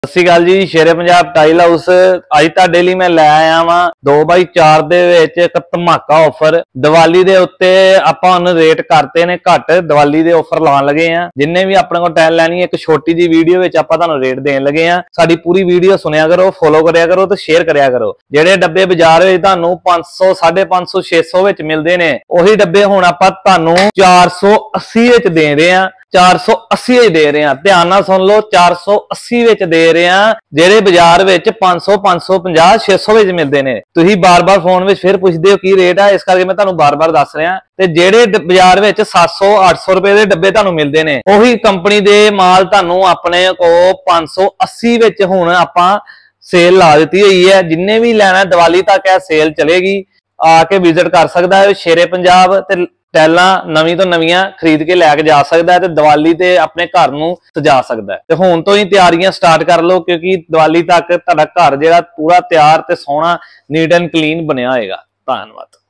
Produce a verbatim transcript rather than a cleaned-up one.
सत श्री अकाल जी। शेरे Punjab tile house अज तुहाडे लई मैं लै आया वां दो बाई चार दे विच इक धमाका ऑफर। दिवाली दे उत्ते आपां हुण रेट करते ने घट, दिवाली दे ऑफर लाण लगे आ। जिन्ने भी अपने कोल टाइल लैनी है एक छोटी जी वीडियो विच आपां तुहानूं रेट देण लगे आ। साडी पूरी वीडियो सुनिया करो, फॉलो करया करो ते शेयर करया करो। जिहड़े डब्बे बाजार विच तुहानूं पांच सौ साढ़े पांच सौ छे सौ विच मिलदे ने, ओही डब्बे हुण आपां तुहानूं चार सौ अस्सी विच दे रहे आ। चार सौ अस्सी दे रहे हैं, ध्यान नाल सुन लो, चार सौ अस्सी विच दे रहे हैं। जेड़े बाजार विच पांच सौ पांच सौ पचास छे सौ विच मिलदे ने। तुसीं बार बार फोन विच फिर पुछदे हो की रेट है, इस करके मैं तुहानूं बार बार दस रहा। ते जेड़े बाजार विच सात सौ आठ सौ रुपए दे डब्बे तुहानूं मिलदे ने, ओही कंपनी दे माल तुहानूं अपने को पांच सौ अस्सी विच हुण आपां सेल ला दित्ती हुई है। जिन्ने भी लैना दिवाली तक है सेल चलेगी, आके विजिट कर सकदा है शेरे पंजाब ते टाइलां नवीं तो नवीं खरीद के लैके जा सकता है ते दिवाली ते अपने घर नूं सजा सकता है। ते हुण तो ही तैयारियां स्टार्ट कर लो, क्योंकि दिवाली तक तुहाडा घर जिहड़ा पूरा तैयार ते सोहना नीट एंड क्लीन बनिया होएगा। धन्नवाद।